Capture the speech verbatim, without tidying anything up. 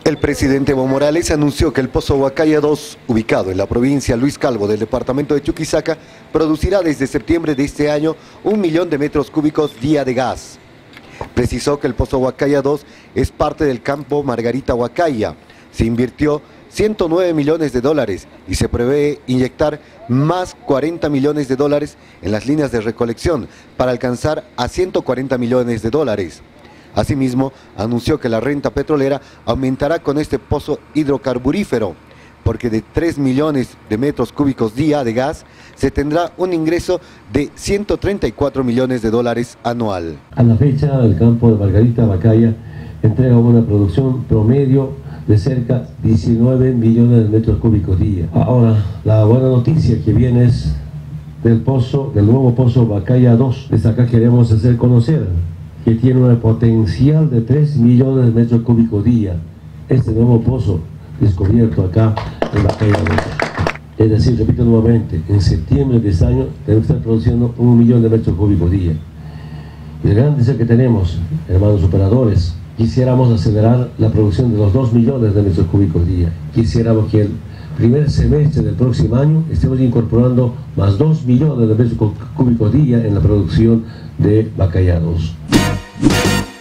El presidente Evo Morales anunció que el Pozo Huacaya dos, ubicado en la provincia Luis Calvo del departamento de Chuquisaca, producirá desde septiembre de este año un millón de metros cúbicos día de gas. Precisó que el Pozo Huacaya dos es parte del campo Margarita Huacaya. Se invirtió ciento nueve millones de dólares y se prevé inyectar más cuarenta millones de dólares en las líneas de recolección para alcanzar a ciento cuarenta millones de dólares. Asimismo, anunció que la renta petrolera aumentará con este pozo hidrocarburífero, porque de tres millones de metros cúbicos día de gas se tendrá un ingreso de ciento treinta y cuatro millones de dólares anual. A la fecha, el campo de Margarita Huacaya entrega una producción promedio de cerca de diecinueve millones de metros cúbicos día. Ahora, la buena noticia que viene es del pozo, del nuevo pozo Huacaya dos. Desde acá queremos hacer conocer que tiene un potencial de tres millones de metros cúbicos día. Este nuevo pozo descubierto acá en Huacaya dos. Es decir, repito nuevamente, en septiembre de este año tenemos que estar produciendo un millón de metros cúbicos día. Y el gran deseo que tenemos, hermanos operadores, quisiéramos acelerar la producción de los dos millones de metros cúbicos día. Quisiéramos que el primer semestre del próximo año estemos incorporando más dos millones de metros cúbicos día en la producción de Huacaya dos.